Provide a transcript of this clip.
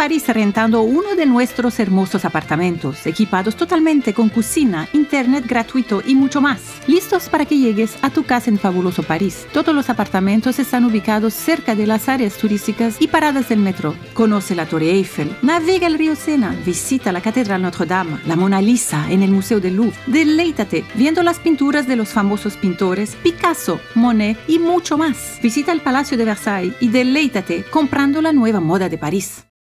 París rentando uno de nuestros hermosos apartamentos, equipados totalmente con cocina, internet gratuito y mucho más. Listos para que llegues a tu casa en fabuloso París. Todos los apartamentos están ubicados cerca de las áreas turísticas y paradas del metro. Conoce la Torre Eiffel, navega el río Sena, visita la Catedral Notre Dame, la Mona Lisa en el Museo del Louvre. Deleítate viendo las pinturas de los famosos pintores Picasso, Monet y mucho más. Visita el Palacio de Versailles y deleítate comprando la nueva moda de París.